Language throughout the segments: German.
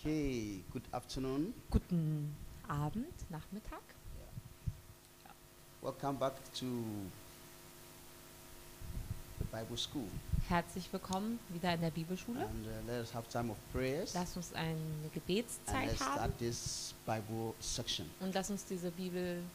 Okay, good afternoon. Guten Abend, Nachmittag. Welcome back to the Bible School. Herzlich willkommen wieder in der Bibelschule. And let us have time of prayers. Lass uns eine And Gebetszeit let's haben start this Bible section. und lass uns diese Bibelunterricht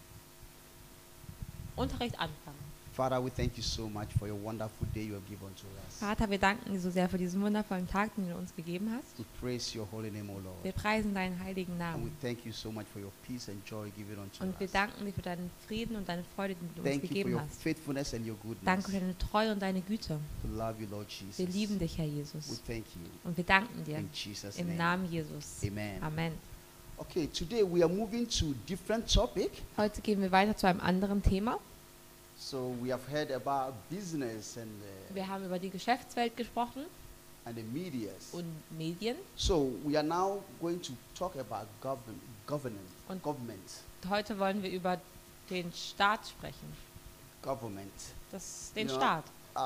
anfangen. Father, we thank you so much for your wonderful day you have given to us. Vater, wir danken dir so sehr für diesen wundervollen Tag, den du uns gegeben hast. We praise your holy name, O Wir Lord. preisen deinen heiligen And we Namen. thank you so much for your peace and joy given unto Und wir us. danken dir für deinen Frieden und deine Freude, die du uns Thank you for gegeben your hast. faithfulness and your goodness. Danke für deine Treue und deine Güte. We love you, Lord Jesus. Wir lieben dich, Herr We Jesus. thank you. Und wir danken dir In Jesus' im name. Namen Jesus. Amen. Amen. Okay, today we are moving to different topic. Heute gehen wir weiter zu einem anderen Thema. So we have heard about business and Wir haben über die Geschäftswelt gesprochen the medias. und Medien. So we are now going to talk about government. Heute wollen wir über den Staat sprechen. Government. Den Ja. Staat.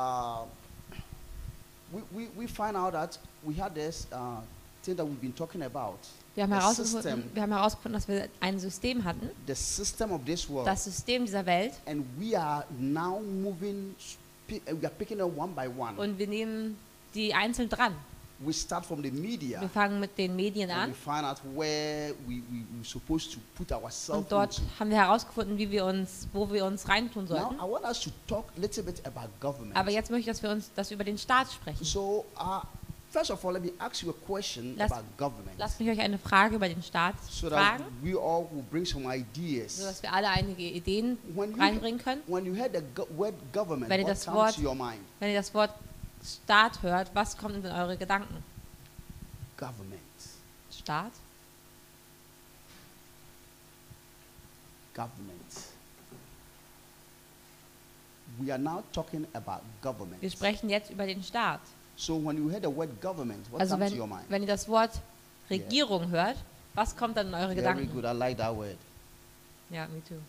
We find out that we had this thing that we've been talking about. Wir haben, The herausgefunden, dass wir ein System hatten, The system of this world. das System dieser Welt, And we are now moving, we are picking it one by one. und wir nehmen die einzeln dran. We start from the media. Wir fangen mit den Medien And we an find out where we're supposed to put ourselves und dort into. haben wir herausgefunden, wo wir uns reintun Now, sollten. I want us to talk a little bit about government. Aber jetzt möchte ich, dass wir uns über den Staat sprechen. So, first of all, let me ask you a question Lass- about government, Lasst mich euch eine Frage über den Staat so that fragen, we all will bring some ideas. sodass wir alle einige Ideen When reinbringen können. you hear the word government, Wenn ihr what das comes Wort- to your mind? Wenn ihr das Wort Staat hört, was kommt in eure Gedanken? Government. Staat? Government. We are now talking about government. Wir sprechen jetzt über den Staat. So when you hear the word government, what Also comes to your mind? wenn ihr das Wort Regierung hört, was kommt dann in eure Very Gedanken? good. I like that word. Ja, me too.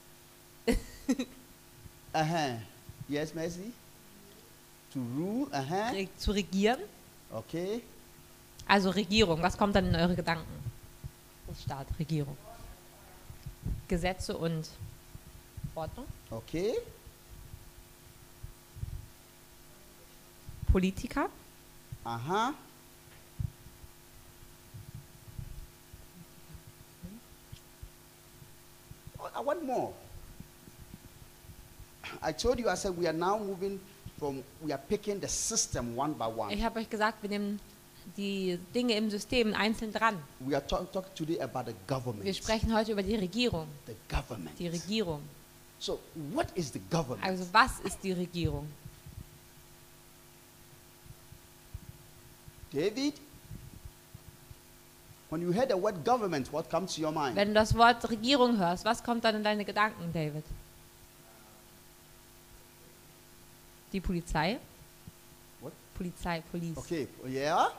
Yes, Mercy. To rule. Zu regieren? Okay. Also Regierung, was kommt dann in eure Gedanken? Staat, Regierung. Gesetze und Ordnung? Okay. Politiker? I want more. I told you, I said we are now moving from, we are picking the system one by one. Ich habe euch gesagt, wir nehmen die Dinge im System einzeln dran. We are talking today about the government. Wir sprechen heute über die Regierung. The government. Die Regierung. So, what is the government? Also was ist die Regierung? David, when you hear the word government, what comes to your mind? Wenn du das Wort Regierung hörst, was kommt dann in deine Gedanken, David? Die Polizei? What? Polizei, Police. Okay, yeah.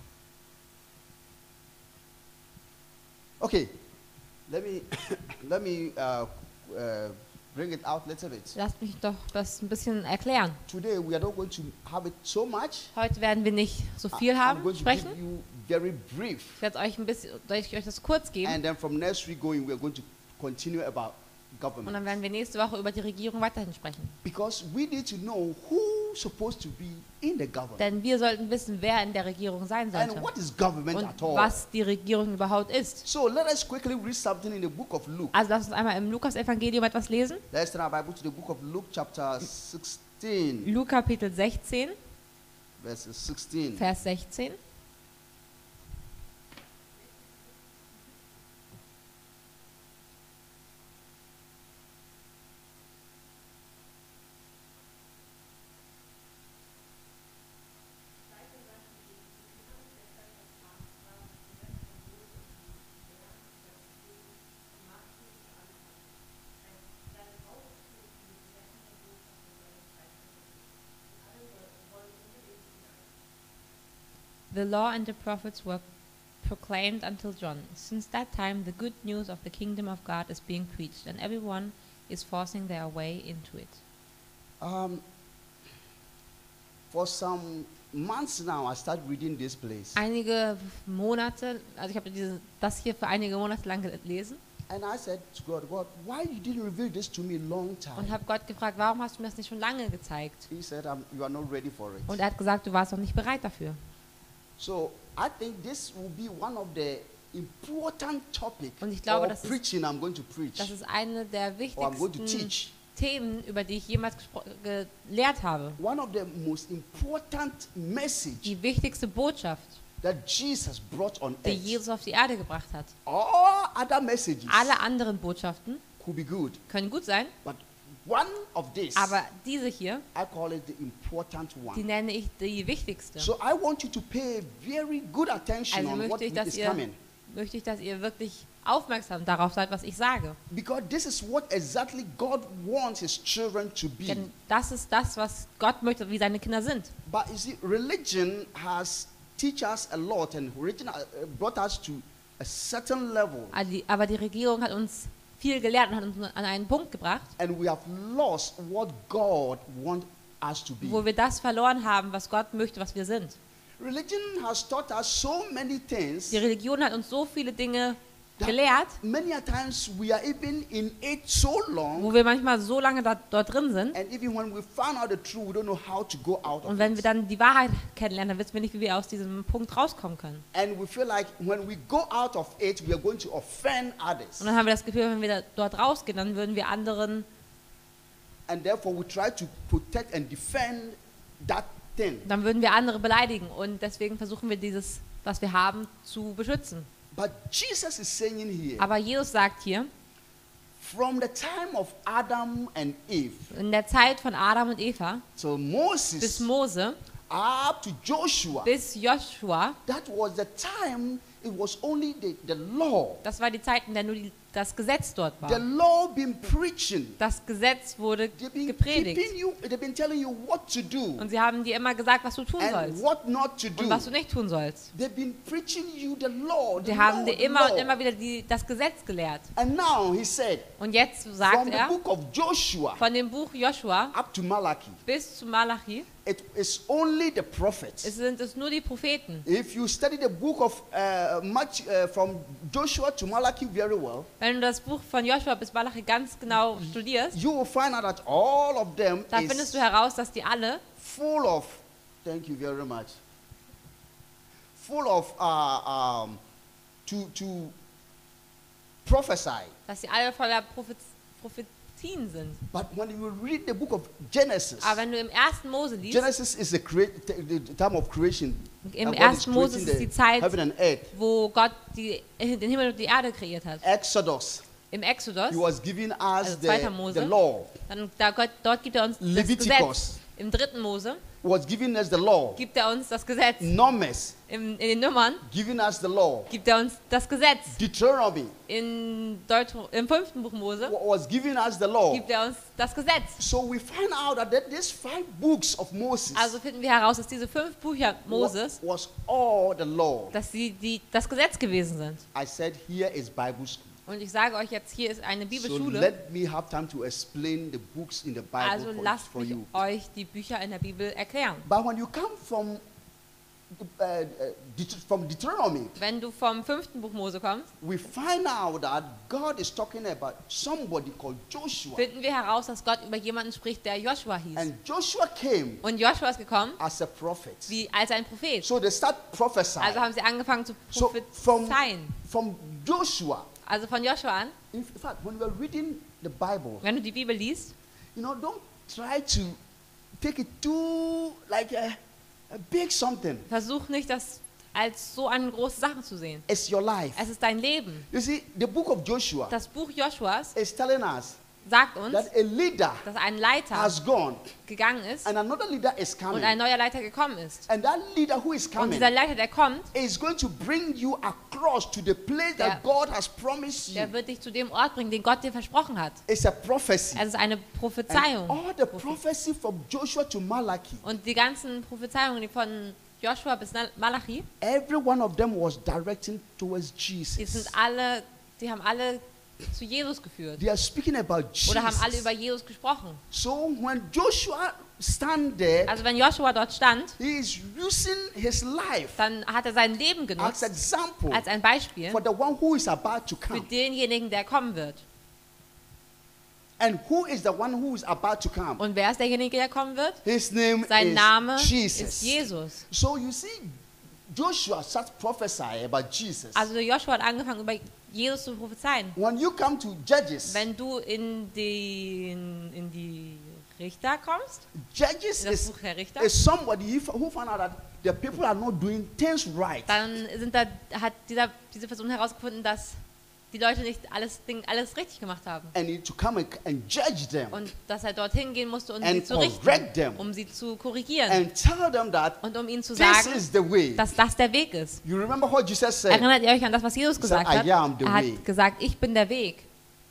Okay, let me bring it out a little bit. Lasst mich doch das ein bisschen erklären. Today we are not going to have it so much. Heute werden wir nicht so viel I'm haben, going to sprechen. give you very brief, Ich werde euch das kurz geben and then from next week going, we are going to continue about und government, dann werden wir nächste Woche über die Regierung weiterhin sprechen. because we need to know who's supposed to be in the government Denn wir sollten wissen, wer in der Regierung sein and sollte what is government und at all. was die Regierung überhaupt ist. So let us quickly read something in the book of Luke. Also lasst uns einmal im Lukas-Evangelium etwas lesen. Let's turn our Bible to the book of Luke, chapter 16, Lukas Kapitel 16, verses 16. Vers 16. The law and the prophets were proclaimed until John. Since that time, the good news of the kingdom of God is being preached, and everyone is forcing their way into it. For some months now, I started reading this place. Einige Monate, also ich habe das hier für einige Monate lang gelesen And I said to God, God, why you didn't reveal this to me a long und time? habe Gott gefragt, warum hast du mir das nicht schon lange gezeigt? He said, you are not ready for it. Und er hat gesagt, du warst noch nicht bereit dafür. So I think this will be one of the important topics Und ich glaube, or das ist- preaching I'm going to preach Das ist eine der or I'm going to wichtigsten teach. Themen, über die ich jemals gelehrt habe. One of the most important message Die wichtigste Botschaft, that Jesus brought on die earth. Jesus auf die Erde gebracht hat. All other messages Alle anderen Botschaften could be good, können gut sein, but one of this, aber diese hier, I call it the important die one. nenne ich die wichtigste. So I want you to pay very good attention Also on what is coming, möchte ich, dass ihr wirklich aufmerksam darauf seid, was ich sage. because this is what exactly God wants His children to be. Denn das ist das, was Gott möchte, wie seine Kinder sind. But you see, religion has teach us a lot, and religion brought us to a certain level, Aber die Regierung hat uns viel gelehrt und hat uns an einen Punkt gebracht, and we have lost what God wants us to wo be. wir das verloren haben, was Gott möchte, was wir sind. Religion has taught us so many things. Die Religion hat uns so viele Dinge that gelehrt, many a times we are even in it so long, wo wir manchmal so lange dort drin sind. and even when we find out the truth, we don't know how to go out of Und wenn wir it. dann die Wahrheit kennenlernen, dann wissen wir nicht, wie wir aus diesem Punkt rauskommen können. And we feel like when we go out of it, we are going to offend others. Und dann haben wir das Gefühl, wenn wir dort rausgehen, dann würden wir anderen, And therefore, we try to protect and defend that thing. dann würden wir andere beleidigen. Und deswegen versuchen wir dieses, was wir haben, zu beschützen. But Jesus is saying here, Aber Jesus sagt hier, from the time of Adam and Eve in der Zeit von Adam und Eva till bis Moses Mose up to Joshua, bis Joshua, that was the time it was only the law. das war die Zeit, in der nur das Gesetz dort The war. law been preaching. Das Gesetz wurde They've been gepredigt. keeping you, they've been telling you what to do Und sie haben dir immer gesagt, was du tun and sollst what not to und do. was du nicht tun sollst. They've been preaching you the law, the Sie haben law, dir the immer und law. immer wieder das Gesetz gelehrt. And now he said, Und jetzt from sagt the er, book of Joshua von dem Buch Joshua up to Malachi, bis zu Malachi, it is only the prophets. sind es nur die Propheten. If you study the book of from Joshua to Malachi very well, Wenn du das Buch von Joshua bis Malachi ganz genau studierst, you will find out that all of them da findest is du heraus, dass die alle full of, thank you very much, full of to prophesy. dass sie alle voller Prophetien sind. But when you read the book of Genesis, Aber wenn du im 1. Mose liest, Genesis is the time of creation. im God 1. is Mose creating ist die Zeit, heaven and earth. wo Gott den Himmel und die Erde kreiert hat. Exodus, Im Exodus, he was giving us Also 2. Mose. the law. dann, dort gibt er uns das Leviticus. Gesetz. Im 3. Mose Was giving us the law. gibt er uns das Gesetz. Numbers, In den Nummern giving us the law. gibt er uns das Gesetz. Deuteronomy Im 5. Buch Mose was giving us the law. gibt er uns das Gesetz. So we find out that these 5 books of Moses Also finden wir heraus, dass diese 5 Bücher Moses, was all the law. dass sie das Gesetz gewesen sind. I said here is Bible school. Und ich sage euch jetzt, hier ist eine So Bibelschule. let me have time to explain the books in the Bible Also lasst for mich you. euch die Bücher in der Bibel erklären. But when you come from Deuteronomy, Wenn du vom 5. Buch Mose kommst, we find out that God is talking about somebody called Joshua. finden wir heraus, dass Gott über jemanden spricht, der Joshua hieß. And Joshua came Und Joshua ist gekommen as a prophet. wie als ein Prophet. So they start prophesying. Also haben sie angefangen zu So prophezeien. from Joshua, Also von Joshua an, in fact, when we are reading the Bible, wenn du die Bibel liest, don't try to take it too like a big something. versuch nicht, das als so eine große Sache zu sehen. It's your life. Es ist dein Leben. You see, the book of Joshua Das Buch Joshuas is telling us sagt uns, that a leader dass ein Leiter has gone gegangen ist and another leader is und coming. ein neuer Leiter gekommen ist. And that leader who is Und coming dieser Leiter, der kommt, is going to bring you across to the place Der- that God has promised you. der wird dich zu dem Ort bringen, den Gott dir versprochen hat. It's a prophecy. Es ist eine And Prophezeiung. all the prophecy from Joshua to Malachi, Und die ganzen Prophezeiungen die von Joshua bis Malachi, every one of them was directing towards die Jesus. die haben alle zu Jesus geführt. They are speaking about Oder haben alle über Jesus. Jesus gesprochen. So when Joshua stand there, Also wenn Joshua dort stand, he is using his life dann hat er sein Leben as genutzt example als ein Beispiel for the one who is about to für come. denjenigen, der kommen wird. And who is the one who is about to come? Und wer ist derjenige, der kommen wird? His name Sein Name is ist Jesus. Jesus. So you see, Joshua starts prophesying about Jesus. Also Joshua hat angefangen, über Jesus zu prophezeien. When you come to Judges, Wenn du in die Richter kommst, Judges in das is, Buch der Richter, is somebody who found out that the people are not doing things right. dann hat diese Person herausgefunden, dass die Leute nicht alles richtig gemacht haben. And need to come and judge them Und dass er dorthin gehen musste, um sie and zu correct richten, them um sie zu korrigieren and tell them that und um ihnen zu this sagen, is the way. dass das der Weg ist. You remember what Jesus said? Erinnert ihr euch an das, was Jesus gesagt hat? I am the Er way. hat gesagt, ich bin der Weg.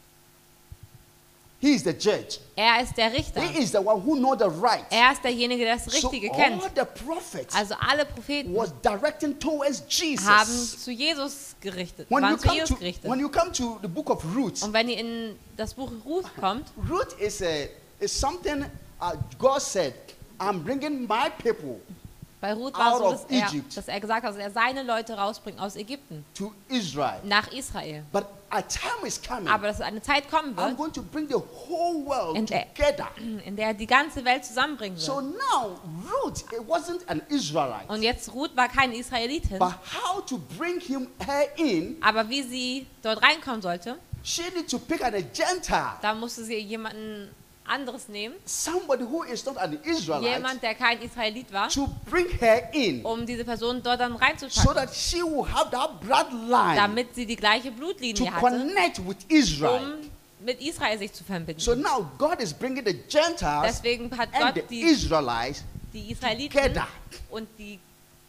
He is the judge. Er ist der Richter. He is the one who knows the right. Er ist derjenige, der das So Richtige all kennt. the prophets Also alle Propheten was directing towards haben Jesus. zu Jesus gerichtet, When you waren zu come Jesus to gerichtet. when you come to the book of Ruth, Und wenn ihr in das Buch Ruth kommt, Ruth is something God said, I'm bringing my people bei Ruth war es out so, of Egypt. dass er gesagt hat, dass er seine Leute rausbringt aus Ägypten to Israel. nach Israel. But a time is coming. Aber dass eine Zeit kommen I'm wird, going to bring the whole world And, together. in der er die ganze Welt zusammenbringen So wird. now Ruth, it wasn't an Israelite. Und jetzt Ruth war keine Israelitin, But how to bring her in, aber wie sie dort reinkommen sollte, she needed to pick a Gentile. da musste sie jemanden anderes nehmen, Somebody who is not an Israelite. jemand, der kein Israelit war, To bring her in. um diese Person dort dann So reinzupacken, that she will have that bloodline damit sie die gleiche to Blutlinie hatte, connect with Israel. um mit Israel sich zu verbinden. So now God is bringing the Gentiles Deswegen hat and Gott the die Israelites Israeliten together. und die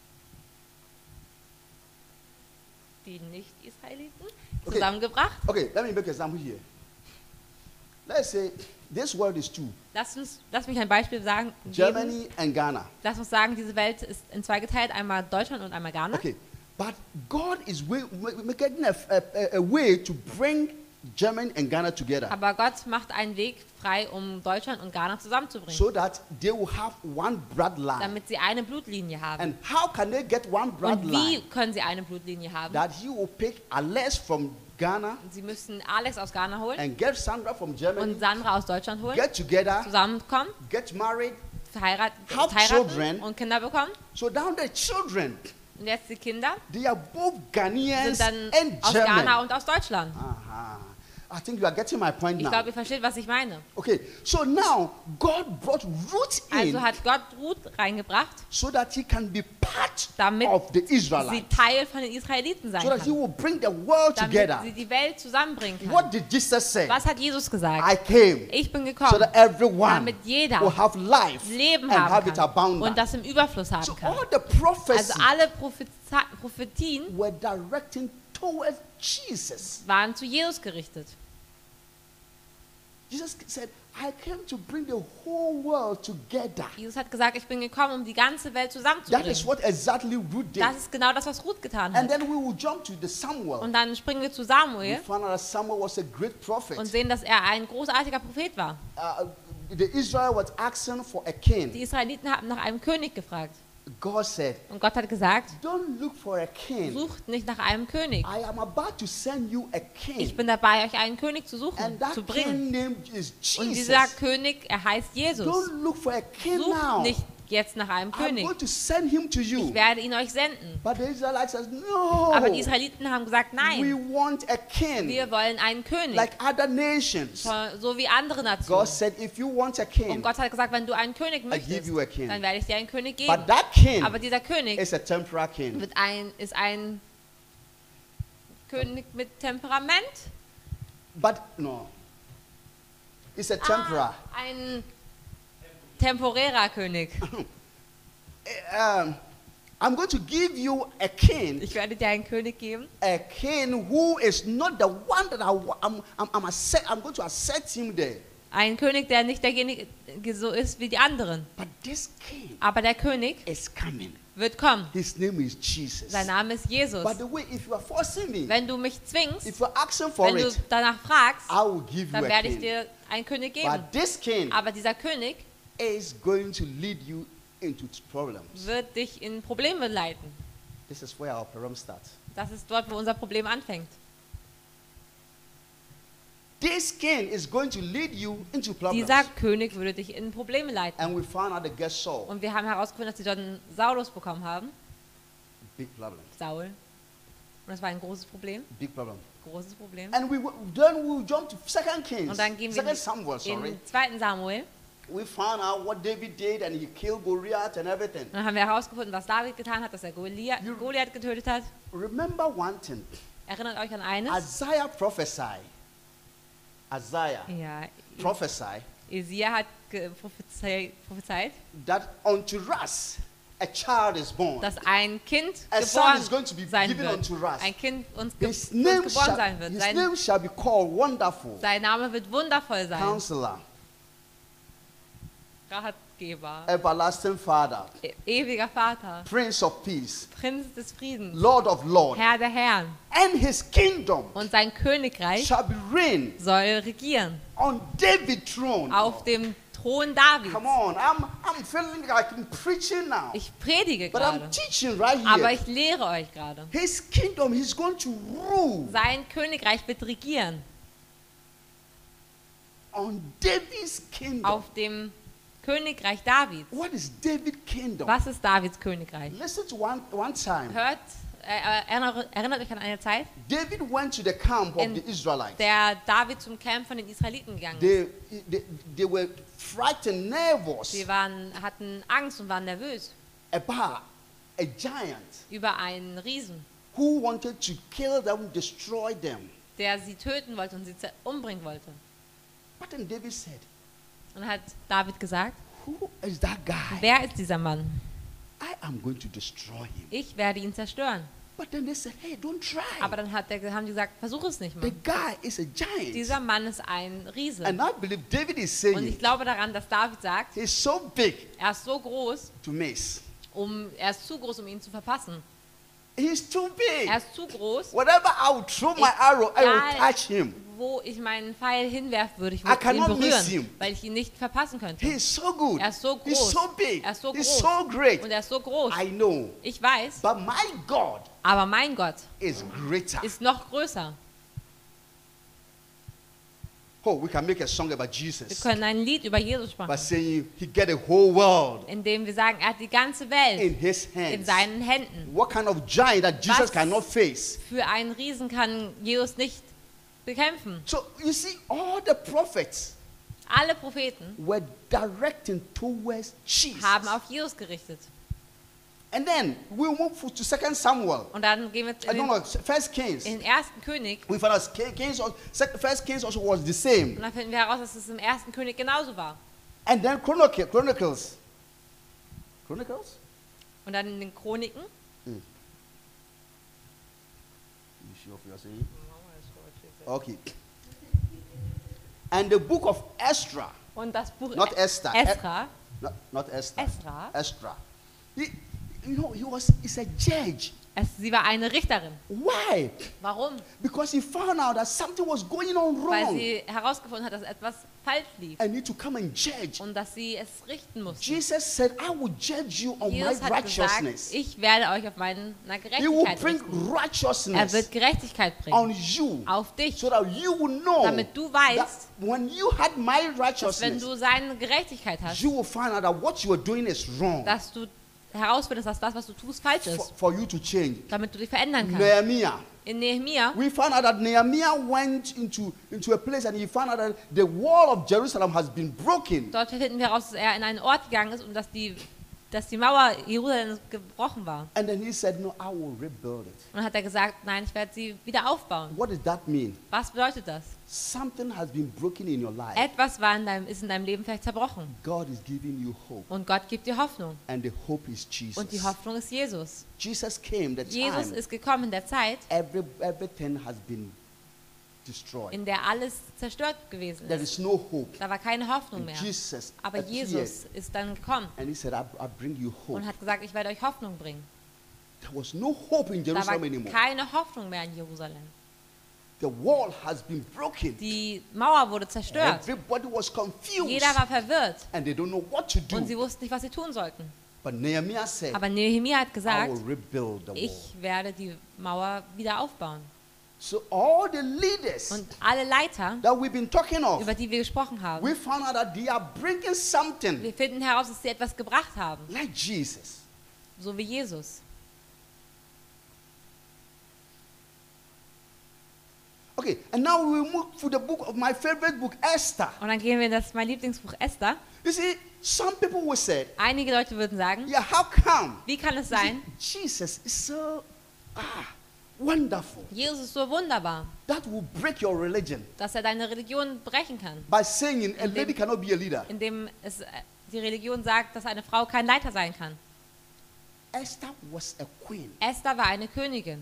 Nicht-Israeliten Okay. zusammengebracht. Okay, let me make an example here. Let's say this world is two, Lass mich ein Beispiel sagen. Geben. Germany and Ghana. Lass uns sagen, diese Welt ist in zwei geteilt, einmal Deutschland und einmal Ghana. Okay, but God is making a way to bring Germany and Ghana together Aber Gott macht einen Weg frei, um Deutschland und Ghana zusammenzubringen, so that they will have one bloodline. damit sie eine Blutlinie haben. And how can they get one Und bloodline? wie können sie eine Blutlinie haben? That he will pick Alex from Ghana Sie müssen Alex aus Ghana holen and get Sandra from Germany, und Sandra aus Deutschland holen, get together, zusammenkommen, get married. heiraten Have children. und Kinder bekommen. So now the children, Und jetzt die Kinder they are both Ghanaians sind dann and aus Ghana German. und aus Deutschland. Aha. I think you are getting my point Ich now. glaube, ihr versteht, was ich meine. Okay, so now God brought Ruth in Also hat Gott Ruth reingebracht, so that he can be part damit of the sie Israelites. Teil von den Israeliten sein So that he kann. will bring the world Damit together. sie die Welt zusammenbringen kann. What did Jesus say? Was hat Jesus gesagt? I came Ich bin so gekommen, that everyone damit jeder will have life Leben and have haben it kann abundant. und das im Überfluss haben So kann. all the prophecies Also alle Prophetien were directing towards Jesus. waren zu Jesus gerichtet. Jesus said, I came to bring the whole world together. Jesus hat gesagt, ich bin gekommen, um die ganze Welt That is zusammenzubringen. what exactly Ruth did. Das ist genau das, was Ruth getan And hat. then we will jump to the Samuel. Und dann springen wir zu We Samuel found out that Samuel was a great prophet. und sehen, dass er ein großartiger Prophet war. The Israel was asking for a king. Die Israeliten haben nach einem König gefragt. God said, Und Gott hat gesagt, don't look for a king. sucht nicht nach einem König. I am about to send you a Ich king. bin dabei, euch einen König zu suchen, And that zu bringen. king name is Und Jesus. dieser König, er heißt Jesus. Don't look for a king Sucht now. nicht jetzt nach einem I'm König. going to send him to you. Ich werde ihn euch senden. But the Israelites said, no. Aber die Israeliten haben gesagt, We nein, want a king wir wollen einen König, like other nations. so wie andere God Nationen. said, if you want a Und king, Gott hat gesagt, wenn du einen König I give möchtest, you a king. dann werde ich dir einen König But geben. that king Aber dieser König is a temporal king. ist ein König mit Temperament. But no. It's a temporal. Ein temporärer König. I'm going to give you a king. Ich werde dir einen König geben, A king who is not the one that I'm going to accept him there. einen König, der nicht derjenige so ist wie die anderen. But this king Aber der König is coming. wird kommen. His name is Jesus. Sein Name ist Jesus. By the way, if you are forcing me, Wenn du mich zwingst, if you're asking for wenn du it, danach fragst, I will give you dann a werde ich king. dir einen König geben. But this king Aber dieser König is going to lead you into problems. wird dich in Probleme leiten. This is where our problem starts. Das ist dort, wo unser Problem anfängt. This king is going to lead you into problems. Dieser König würde dich in Probleme leiten. And we found out they get Saul. Und wir haben herausgefunden, dass sie dort einen Saulus bekommen haben. Big problem. Saul. Und das war ein großes Problem. Big problem. Großes Problem. And then we jump to 2 Kings. Und dann gehen wir 2 Samuel, sorry. in 2. Samuel. We found out what David did and he killed Goliath and everything. Und dann haben wir herausgefunden, was David getan hat, dass er Goliath getötet hat. Remember one thing. Erinnert euch an eines? Isaiah prophesied. Isaiah Ja, prophesied Esia hat prophezeit, that unto us a child is born. dass ein Kind A son is geboren going to be sein given wird. unto us. Ein Kind uns His geboren name, sein wird. his name shall be called Wonderful, Sein Name wird wundervoll sein. Counselor, Ratgeber, Everlasting Father, ewiger Vater, Prince of Peace, Prinz des Friedens, Lord of Lords. Herr der Herren. And his kingdom Und sein Königreich shall be reigned soll regieren on David's throne. auf dem Thron Davids. Come on, I'm feeling like I'm preaching now. Ich predige But I'm gerade, teaching right aber here. ich lehre euch gerade. His kingdom, he's going to rule Sein Königreich wird regieren on David's kingdom. auf dem Königreich Davids. What is David's kingdom? Was ist Davids Königreich? Listen to one time. Erinnert euch an eine Zeit, David went to the camp of In the Israelites. der David zum Camp von den Israeliten gegangen ist. They were frightened, nervous Sie hatten Angst und waren nervös about a giant über einen Riesen, who wanted to kill them, destroy them. der sie töten wollte und sie umbringen wollte. But then David said, Und hat David gesagt, who is that guy? wer ist dieser Mann? I am going to destroy him. Ich werde ihn zerstören. But then they said, hey, don't try. Aber dann haben die gesagt, versuch es nicht The mal. guy is a giant. Dieser Mann ist ein Riese. And I believe David is Und ich saying, glaube daran, dass David sagt, he's so big er ist so groß, to miss. er ist zu groß, um ihn zu verpassen. He's too big. Er ist zu groß. Whatever I will throw my arrow, I will Egal, touch him. wo ich meinen Pfeil hinwerfen würde, ich I würde ihn cannot miss berühren, him. weil ich ihn nicht verpassen könnte. He is so good. Er ist so He's groß. so big. Er ist so He's groß. so great. Und er ist so groß. I know. Ich weiß, But my God aber mein Gott is greater. ist noch größer. Oh, we can make a song about Wir Jesus können ein Lied über Jesus by machen, saying he get the whole world indem wir sagen, er hat die ganze Welt in his in hands. seinen Händen. What kind of giant that Jesus Was cannot face? für einen Riesen kann Jesus nicht bekämpfen. So you see, all the prophets Alle Propheten were directing towards Jesus. haben auf Jesus gerichtet. And then we move to 2 Samuel. Und dann gehen wir I don't know, First Kings. in den ersten König. We found out First Kings also was the same. Und dann finden wir heraus, dass es im ersten König genauso war. And then Chronicles. Und dann in den Chroniken. You sure of your saying? Okay. And the book of Ezra. Und das Buch Not Esther. Esra. Not Esther. Esra. Ezra. He's a judge. Sie war eine Richterin. Why? Warum? Because he found out that something was going on Weil wrong. sie herausgefunden hat, dass etwas falsch lief. I need to come and judge. Und dass sie es richten musste. Jesus said, I will judge you on my Jesus hat gesagt, righteousness. ich werde euch auf meiner He will Gerechtigkeit bring richten. Er righteousness wird Gerechtigkeit on bringen. you Auf dich. so that you will know Damit du that weißt, when you had my dass wenn righteousness, du seine Gerechtigkeit hast, you will find out that what you are doing is wrong dass du herausfindest, dass das, was du tust, falsch ist. for you to change. Damit du dich verändern kannst. Nehemiah. In Nehemia We found out that Nehemiah went into a place and he found out that the wall of Jerusalem has been broken. dort finden wir heraus, dass er in einen Ort gegangen ist und dass die Mauer Jerusalems gebrochen war. And then he said, no, I will rebuild it. Und dann hat er gesagt, nein, ich werde sie wieder aufbauen. What does that mean? Was bedeutet das? Something has been broken in your life. Etwas ist in deinem Leben vielleicht zerbrochen. God is giving you hope. Und Gott gibt dir Hoffnung. And the hope is Jesus. Und die Hoffnung ist Jesus. Jesus came the Jesus time ist gekommen in der Zeit, everything has been destroyed. in der alles zerstört gewesen There ist. is no hope. Da war keine Hoffnung And mehr. Jesus Aber appeared Jesus ist dann gekommen and he said, I bring you hope. und hat gesagt, ich werde euch Hoffnung bringen. There was no hope in Da war Jerusalem anymore. keine Hoffnung mehr in Jerusalem. The wall has been broken. Die Mauer wurde zerstört. Everybody was confused. Jeder war verwirrt And they don't know what to und do. sie wussten nicht, was sie tun sollten. But Nehemiah said, Aber Nehemia hat I gesagt, will rebuild the wall. ich werde die Mauer wieder aufbauen. So all the leaders Und alle Leiter, that we've been talking of, über die wir gesprochen haben, we found out that they are bringing something wir finden heraus, dass sie etwas gebracht haben, like Jesus. so wie Jesus. Okay, and now we move to the book of my favorite book, Esther. Und dann gehen wir in mein Lieblingsbuch Esther. You see, some people will say, Einige Leute würden sagen, yeah, how come? wie kann es You see, sein? Jesus is so wonderful. Jesus ist so wunderbar, That will break your religion dass er deine Religion brechen kann, by saying a lady cannot be a leader. indem die Religion sagt, dass eine Frau kein Leiter sein kann. Esther was a queen. Esther war eine Königin.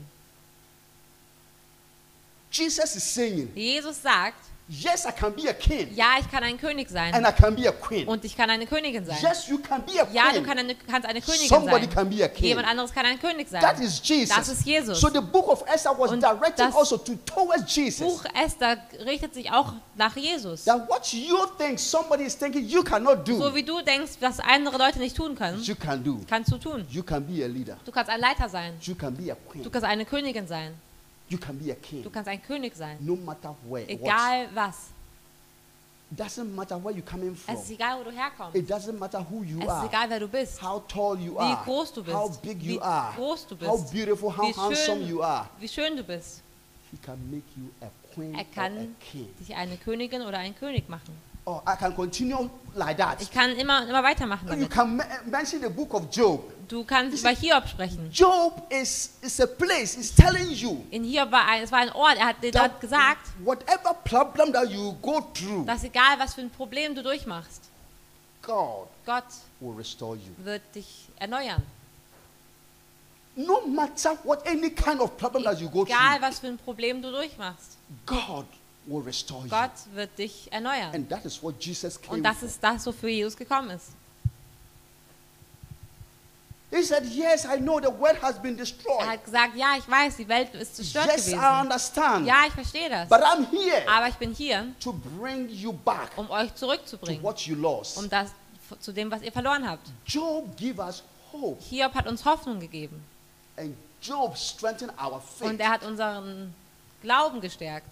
Jesus is saying, Jesus sagt, yes, I can be a king ja, ich kann ein König and sein I can be a queen. und ich kann eine Königin sein. Yes, you can be a Ja, du queen. kannst eine Königin Somebody sein. can be a king. Jemand anderes kann ein König sein. That is Jesus. Das ist Jesus. So the book of Esther was Und directed das also towards Jesus. Buch Esther richtet sich auch nach Jesus. That what you think somebody is thinking you cannot do, So wie du denkst, was andere Leute nicht tun können, you can do. kannst du tun. You can be a leader. Du kannst ein Leiter sein. You can be a Du queen. kannst eine Königin sein. You can be a king. Du kannst ein König sein. No matter where. What. Egal was. Doesn't matter where you're coming from. Es ist egal, wo du herkommst. It doesn't matter who you Es ist are. egal, wer du bist. How tall you Wie are. groß du bist. How big Wie you are. groß du How bist. beautiful, how Wie handsome you are. Wie schön du bist. He can make you a queen Er or a kann king. dich eine Königin oder einen König machen. Oh, I can continue like that. Ich kann immer weitermachen You damit. can mention the book of Job. Du kannst über Hiob sprechen. Job is a place. It's telling you In Hiob es war ein Ort, er hat dir that dort gesagt, whatever problem that you go through, dass egal was für ein Problem du durchmachst, God Gott will restore you. wird dich erneuern. No matter what any kind of problem that you go Egal through, was für ein Problem du durchmachst, God will restore you. Gott wird dich erneuern. And that is what Jesus came Und das for. ist das, wofür Jesus gekommen ist. He said, yes, I know the world has been Er destroyed. hat gesagt, ja, ich weiß, die Welt ist zerstört Yes, I gewesen. understand. Ja, ich verstehe das. But I'm here Aber ich bin hier, to bring you back um euch to zurückzubringen, what you lost. um das zu dem, was ihr verloren habt. Job give us hope. Hiob hat uns Hoffnung gegeben And Job strengthened our faith. und er hat unseren Glauben gestärkt.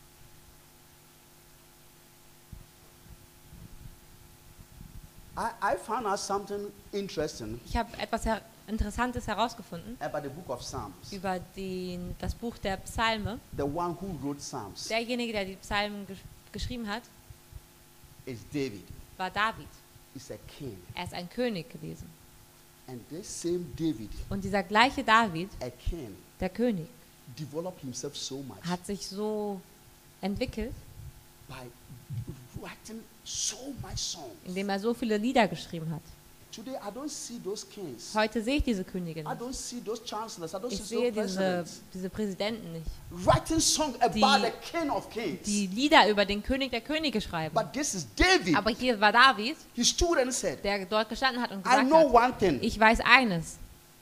I found out something interesting Ich habe etwas Interessantes herausgefunden about the book of Psalms. über das Buch der Psalme. The one who wrote Psalms Derjenige, der die Psalmen geschrieben hat, is David. war David. He's a king. Er ist ein König gewesen. And this same David, Und dieser gleiche David, a king, der König, developed himself so much hat sich so entwickelt, by writing so much songs. indem er so viele Lieder geschrieben hat. Today I don't see those kings. Heute sehe ich diese Königin I nicht. don't see those chancellors. I don't Ich see sehe those presidents. diese Präsidenten nicht, Writing song about Die- the king of kings. die Lieder über den König der Könige schreiben. But this is David. Aber hier war David, He stood and said, der dort gestanden hat und I gesagt know hat, one thing. ich weiß eines,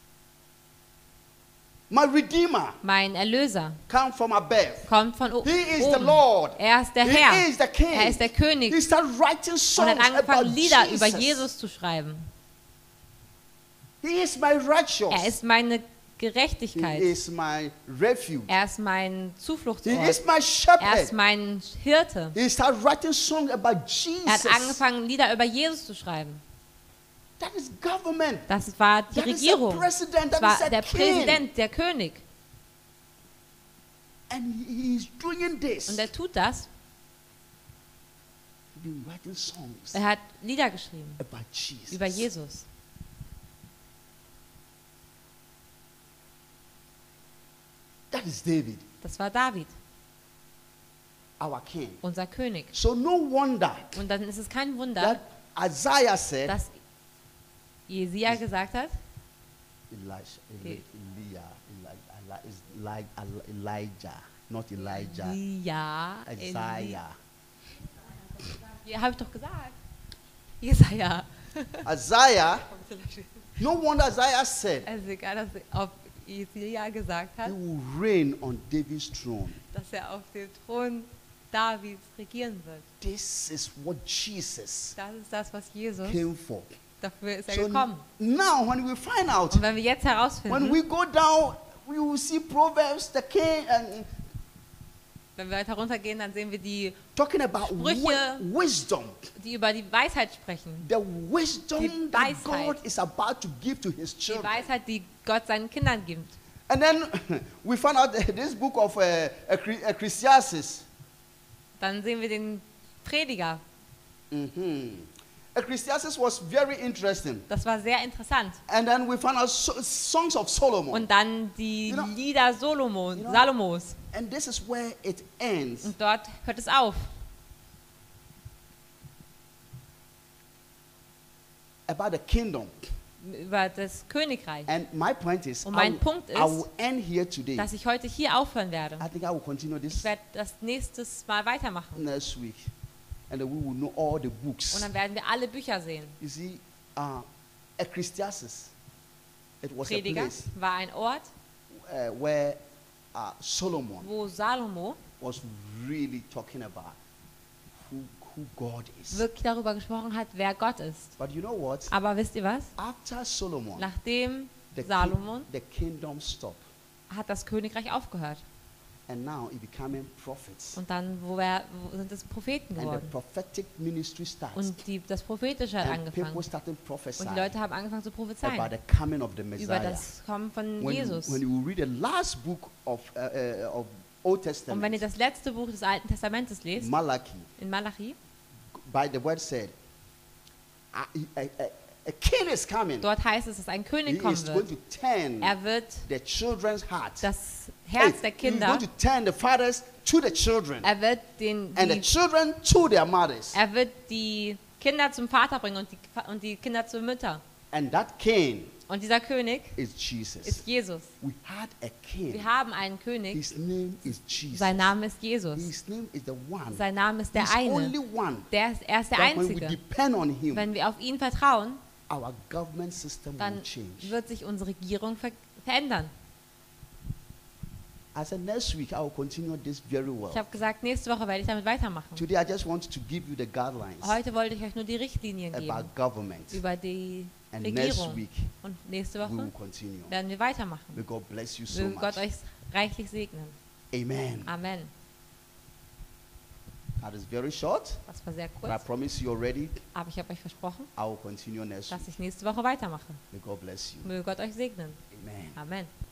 My Redeemer mein Erlöser come from above. kommt von He is the oben. Lord. Er ist der He Herr. is the king. Er ist der König. He started writing Und songs hat about angefangen, Lieder Jesus. über Jesus zu schreiben. He is my righteous. Er ist meine He Gerechtigkeit. is my refuge. Er ist mein He Zufluchtsort. is my Er ist shepherd. mein Hirte. He started writing songs about Er hat Jesus. angefangen, Lieder über Jesus zu schreiben. That is government. Das war die That is a Regierung. president. Das That is war a der king. Präsident, der König. And he is doing this. Und er tut das. He's been writing songs Er hat Lieder geschrieben about Jesus. über Jesus. That is David, Das war David, our king. unser König. So no wonder Und dann ist es kein Wunder, that Isaiah said, dass Jesaja gesagt hat, Elijah, not Elijah. ja, Isaiah. Ja, habe ich doch gesagt. Jesaja. Isaiah, no wonder Isaiah said, Also egal, ob Jesaja gesagt he hat, will reign on David's throne. dass er auf dem Thron Davids regieren wird. This is what Jesus Das ist das, was Jesus, came for. dafür ist er So gekommen. now when we find out, Und wenn wir jetzt when herausfinden, we go down, we will see Proverbs, the king, and wenn wir weiter runtergehen, dann sehen wir die, talking about Sprüche. wisdom. die über die Weisheit sprechen. The wisdom Die that Weisheit. God is about to give to his Die children. Weisheit, die Gott seinen Kindern gibt. And then we found out this book of Ecclesiastes. Dann sehen wir den Prediger. Ecclesiastes was very interesting. Das war sehr interessant. And then we found out Songs of Solomon. Und dann die You know- Lieder Salomos. And this is where it ends. Und dort hört es auf. About the kingdom. Über das Königreich. And my point is, Und mein Punkt I ist, will end here today. Dass ich heute hier aufhören werde. I think I will continue Ich this werde das nächstes Mal weitermachen. next week. And then we will know all the Und books. dann werden wir alle Bücher sehen. You see, Ecclesiastes, it was a Prediger place war ein Ort, where Solomon wo Salomo was really talking about who God is. wirklich darüber gesprochen hat, wer Gott ist. But you know what? Aber wisst ihr was? After Solomon, Nachdem the, Salomon the kingdom stopped. hat das Königreich aufgehört. And now it becoming prophets. Und dann wo sind es Propheten And the geworden. prophetic ministry starts. Und das Prophetische hat And people angefangen. started Und prophesying die Leute haben angefangen zu about prophezeien the coming of the über Messiah. das Kommen von When Jesus. you read the last book of Old Und wenn Testament, ihr das letzte Buch des Alten Testamentes lest, Malachi, in Malachi, by the word said, a king is coming. dort heißt es, dass ein He König kommen is going wird. to turn Er wird the children's heart. das Herz der He's Kinder, going to turn the fathers to the children er wird and the children to their mothers. er wird die Kinder zum Vater bringen und die Kinder zur Mutter. And that king Und dieser König is Jesus. ist Jesus. We had a king. Wir haben einen König, His name is Jesus. sein Name ist Jesus. His name is the one. Sein Name ist der He's only eine. one. Er ist der That when we Einzige. depend on him, Wenn wir auf ihn vertrauen, our government system dann will change. wird sich unsere Regierung verändern. I said next week I will continue this very well. Ich habe gesagt, nächste Woche werde ich damit weitermachen. Today I just want to give you the guidelines Heute wollte ich euch nur die Richtlinien about geben government. über die And next Regierung. week Und nächste we will Woche continue. werden wir weitermachen. May God bless you so Möge much. Gott euch reichlich segnen. Amen. Amen. That is very short, Das war sehr but I kurz, promise you already aber ich habe euch versprochen, I will continue next week. dass ich nächste Woche weitermache. May God bless you. Möge Gott euch segnen. Amen. Amen.